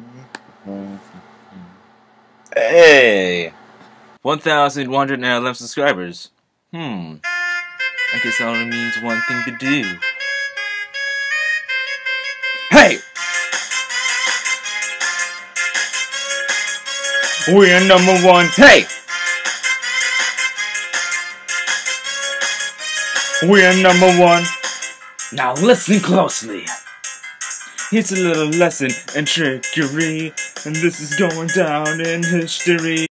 Hey! 1,111 subscribers. I guess that only means one thing to do. Hey! We're number one. Hey! We're number one. Now listen closely. Here's a little lesson in trickery, and this is going down in history.